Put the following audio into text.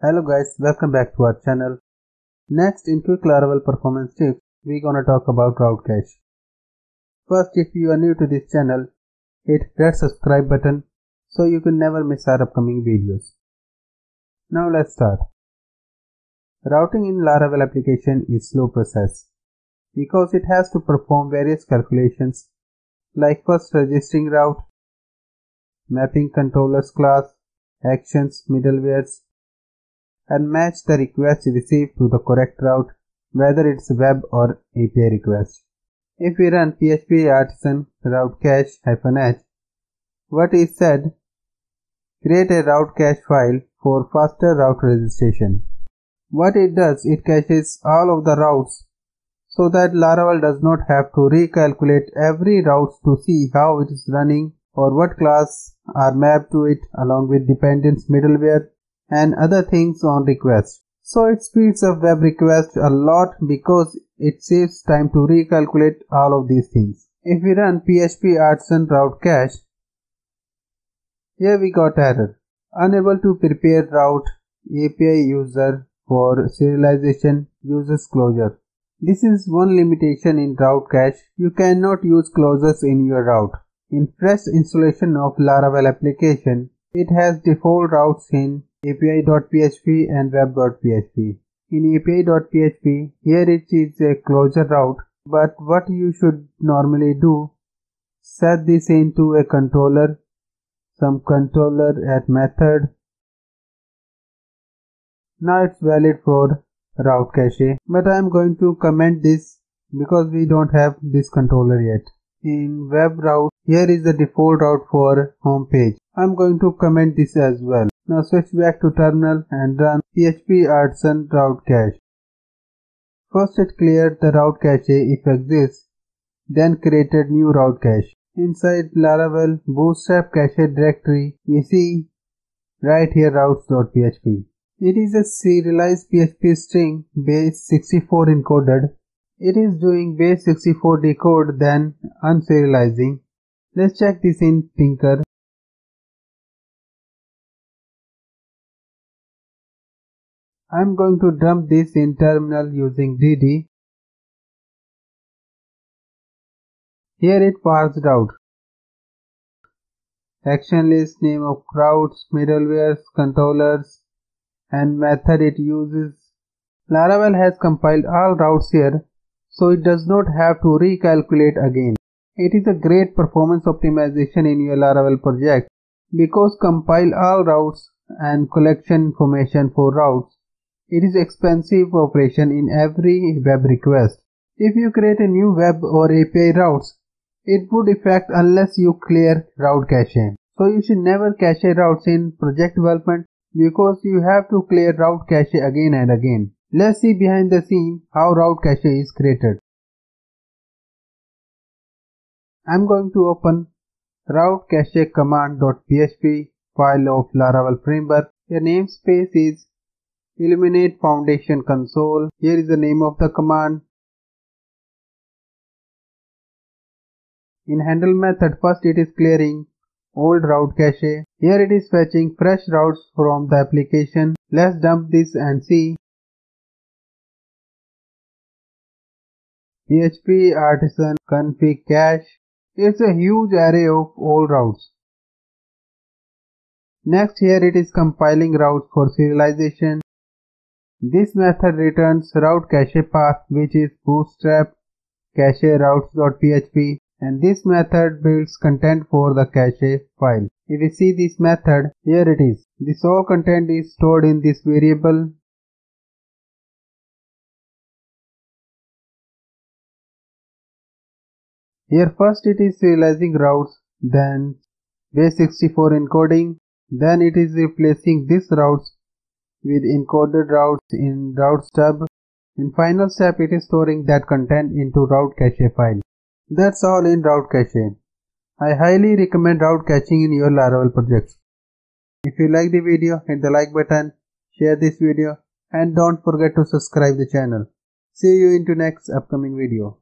Hello guys, welcome back to our channel. Next, in quick Laravel performance tips, we're gonna talk about route cache. First, if you are new to this channel, hit that subscribe button so you can never miss our upcoming videos. Now let's start. Routing in Laravel application is slow process because it has to perform various calculations like first registering route, mapping controllers class, actions, middlewares, and match the request received to the correct route, whether it's web or API request. If we run php artisan route cache -h, what is said, create a route cache file for faster route registration. What it does, it caches all of the routes so that Laravel does not have to recalculate every route to see how it is running or what class are mapped to it along with dependents, middleware, and other things on request. So it speeds up web requests a lot because it saves time to recalculate all of these things. If we run php artisan route cache, here we got error. Unable to prepare route API user for serialization uses closure. This is one limitation in route cache. You cannot use closures in your route. In fresh installation of Laravel application, it has default routes in api.php and web.php. In api.php, here it is a closure route, but what you should normally do, set this into a controller, some controller at method. Now it's valid for route cache, but I am going to comment this because we don't have this controller yet. In web route, here is the default route for home page. I am going to comment this as well. Now switch back to terminal and run php artisan route cache. First it cleared the route cache if exists, then created new route cache. Inside Laravel bootstrap cache directory, we see right here routes.php. It is a serialized PHP string base 64 encoded. It is doing base 64 decode then unserializing. Let's check this in Tinker. I'm going to dump this in terminal using dd. Here it parsed out action list, name of routes, middlewares, controllers, and method it uses. Laravel has compiled all routes here, so it does not have to recalculate again. It is a great performance optimization in your Laravel project because compile all routes and collection information for routes. It is expensive operation in every web request. If you create a new web or API routes, it would affect unless you clear route cache. So you should never cache routes in project development because you have to clear route cache again and again. Let's see behind the scene how route cache is created. I'm going to open 𝗏𝗃𝗃 file of Laravel framework. The namespace is Illuminate Foundation Console. Here is the name of the command. In handle method, first it is clearing old route cache. Here it is fetching fresh routes from the application. Let's dump this and see. php artisan config cache. It's a huge array of old routes. Next, here it is compiling routes for serialization. This method returns route cache path, which is bootstrap cache routes.php, and this method builds content for the cache file. If we see this method, here it is. This all content is stored in this variable. Here first it is serializing routes, then base 64 encoding, then it is replacing these routes with encoded routes in route stub. In final step it is storing that content into route cache file. That's all in route cache. I highly recommend route caching in your Laravel projects. If you like the video, hit the like button, share this video, and don't forget to subscribe the channel. See you into next upcoming video.